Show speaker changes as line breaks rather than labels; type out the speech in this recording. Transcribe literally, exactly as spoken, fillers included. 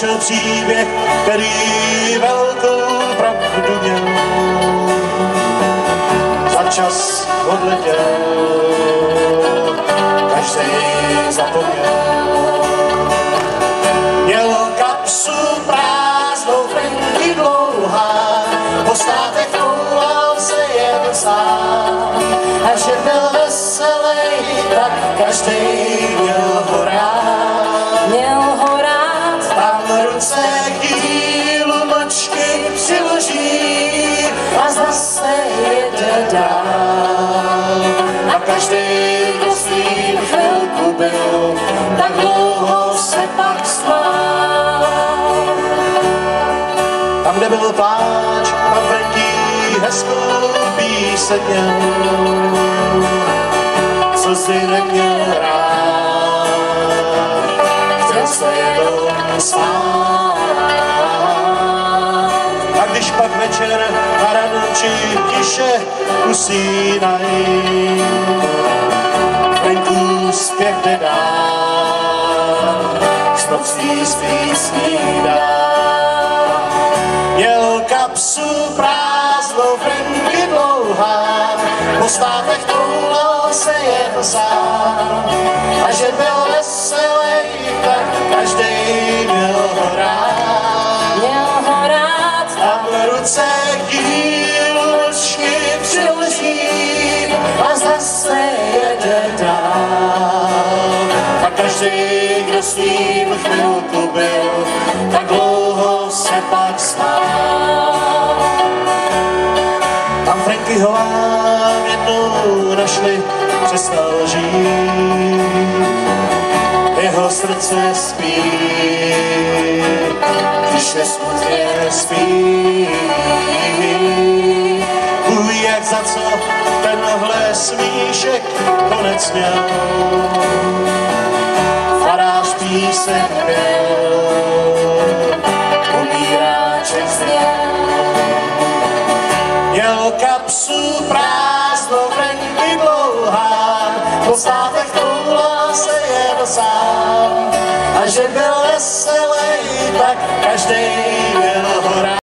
slyšel příběh, který velkou pravdu měl. Za čas odletěl, každý zapomněl. Měl kapsu prázdnou, frenky dlouhá, po státech koulal se jen sám. A že byl veselý, tak každý měl ho rád.
Měl ho rád.
Tam ruce k dílu mlčky přiloží a zase jede dál. A každý, kdo s ním chvilku byl, tak dlouho se pak smál. Tam, kde byl pláč, tam Franky hezkou píseň měl. Slzy neměl rád, chtěl se jenom spát. A když pak večer a ráno či tiše usínají, Franku zpěv jde dál, s nocí s písní dál. Měl kapsu prázdnou, Franky dlouhá, po státech toulal se jen sám. A že byl veselý, tak každý měl ho rád.
Měl ho rád.
A v ruce k dílu mlčky přiloží a zase jede dál. A každý, kdo s ním chvilku byl, tak dlouho se pak smál. Tam Frankyho vám jednou našli, přestal žít. Jeho srdce spí, tiše smutně spí. Bůh jak za co tenhle smíšek konec měl. Farář píseň pěl, umíráček zněl. Měl kapsu prázdnou, Franky dlouhá, po státech toulal se jen sám. A že byl veselý, tak každý měl ho rád.